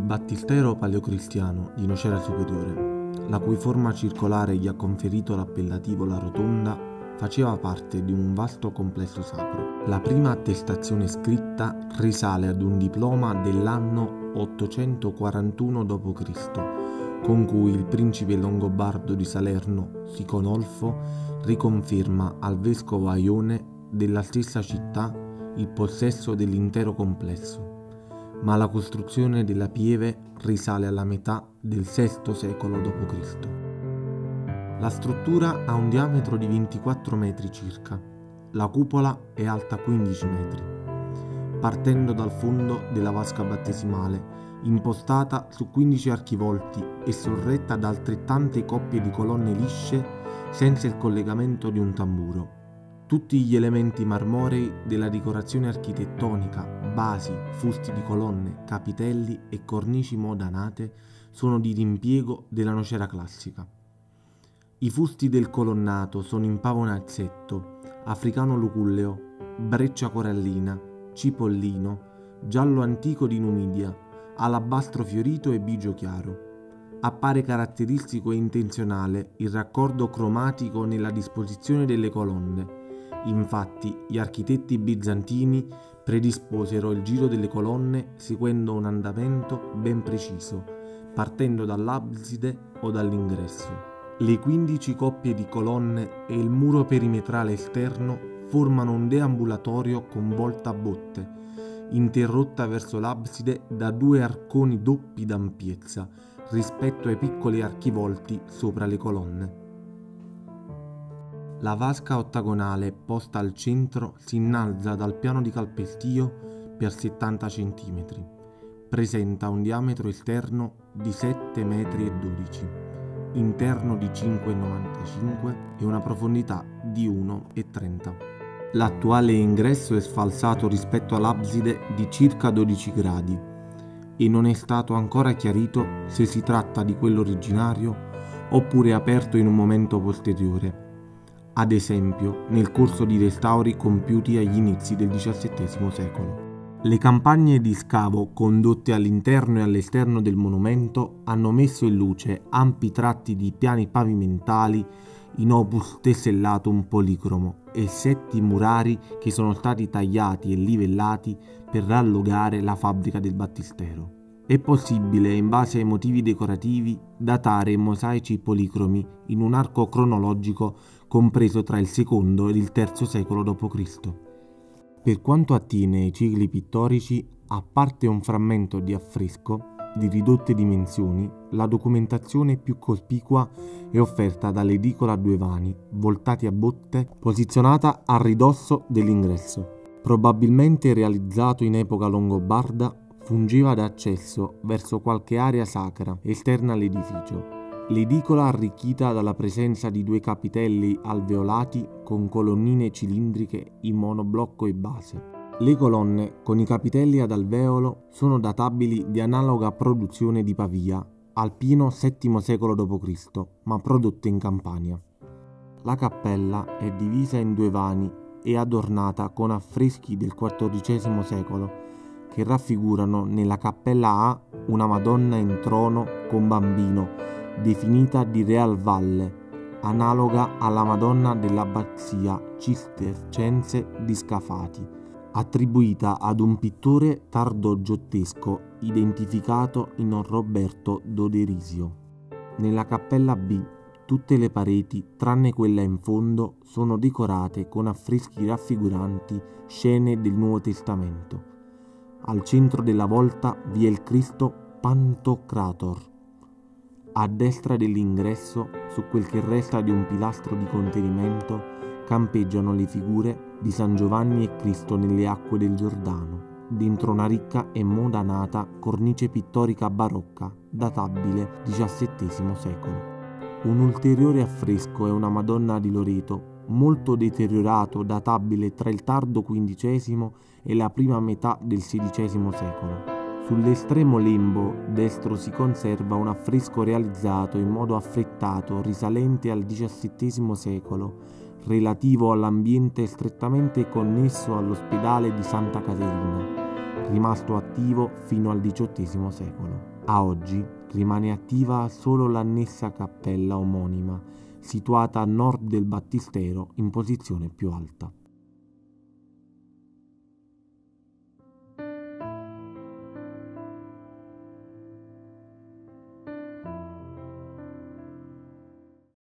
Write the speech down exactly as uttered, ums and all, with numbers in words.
battistero paleocristiano di Nocera Superiore, la cui forma circolare gli ha conferito l'appellativo La Rotonda, faceva parte di un vasto complesso sacro. La prima attestazione scritta risale ad un diploma dell'anno ottocentoquarantuno dopo Cristo, con cui il principe longobardo di Salerno, Siconolfo, riconferma al vescovo Aione della stessa città il possesso dell'intero complesso, ma la costruzione della pieve risale alla metà del sesto secolo dopo Cristo. La struttura ha un diametro di ventiquattro metri circa, la cupola è alta quindici metri, partendo dal fondo della vasca battesimale, impostata su quindici archivolti e sorretta da altrettante coppie di colonne lisce senza il collegamento di un tamburo. Tutti gli elementi marmorei della decorazione architettonica, basi, fusti di colonne, capitelli e cornici modanate sono di rimpiego della nocera classica. I fusti del colonnato sono in pavonazzetto, africano luculleo, breccia corallina, cipollino, giallo antico di Numidia, alabastro fiorito e bigio chiaro. Appare caratteristico e intenzionale il raccordo cromatico nella disposizione delle colonne. Infatti, gli architetti bizantini predisposero il giro delle colonne seguendo un andamento ben preciso, partendo dall'abside o dall'ingresso. Le quindici coppie di colonne e il muro perimetrale esterno formano un deambulatorio con volta a botte, interrotta verso l'abside da due arconi doppi d'ampiezza rispetto ai piccoli archivolti sopra le colonne. La vasca ottagonale posta al centro si innalza dal piano di calpestio per settanta centimetri. Presenta un diametro esterno di sette metri e dodici, interno di cinque virgola novantacinque e una profondità di uno virgola trenta. L'attuale ingresso è sfalsato rispetto all'abside di circa dodici gradi e non è stato ancora chiarito se si tratta di quello originario oppure aperto in un momento posteriore, ad esempio nel corso di restauri compiuti agli inizi del diciassettesimo secolo. Le campagne di scavo condotte all'interno e all'esterno del monumento hanno messo in luce ampi tratti di piani pavimentali in opus tessellatum policromo e setti murari che sono stati tagliati e livellati per rallogare la fabbrica del battistero. È possibile, in base ai motivi decorativi, datare i mosaici policromi in un arco cronologico compreso tra il secondo ed il terzo secolo dopo Cristo. Per quanto attiene ai cicli pittorici, a parte un frammento di affresco di ridotte dimensioni, la documentazione più cospicua è offerta dall'edicola a due vani, voltati a botte, posizionata a ridosso dell'ingresso. Probabilmente realizzato in epoca longobarda, fungeva da accesso verso qualche area sacra esterna all'edificio. L'edicola arricchita dalla presenza di due capitelli alveolati con colonnine cilindriche in monoblocco e base. Le colonne con i capitelli ad alveolo sono databili di analoga produzione di Pavia, al pieno settimo secolo dopo Cristo, ma prodotte in Campania. La cappella è divisa in due vani e adornata con affreschi del quattordicesimo secolo che raffigurano nella cappella A una Madonna in trono con bambino, definita di Real Valle, analoga alla Madonna dell'abbazia cistercense di Scafati, attribuita ad un pittore tardogiottesco identificato in Roberto Doderisio. Nella cappella B tutte le pareti, tranne quella in fondo, sono decorate con affreschi raffiguranti scene del Nuovo Testamento. Al centro della volta vi è il Cristo Pantocrator. A destra dell'ingresso, su quel che resta di un pilastro di contenimento, campeggiano le figure di San Giovanni e Cristo nelle acque del Giordano, dentro una ricca e modanata cornice pittorica barocca, databile diciassettesimo secolo. Un ulteriore affresco è una Madonna di Loreto, molto deteriorato, databile tra il tardo quindicesimo e la prima metà del sedicesimo secolo. Sull'estremo lembo destro si conserva un affresco realizzato in modo affrettato risalente al diciassettesimo secolo, relativo all'ambiente strettamente connesso all'ospedale di Santa Caterina, rimasto attivo fino al diciottesimo secolo. A oggi rimane attiva solo l'annessa cappella omonima, situata a nord del battistero in posizione più alta.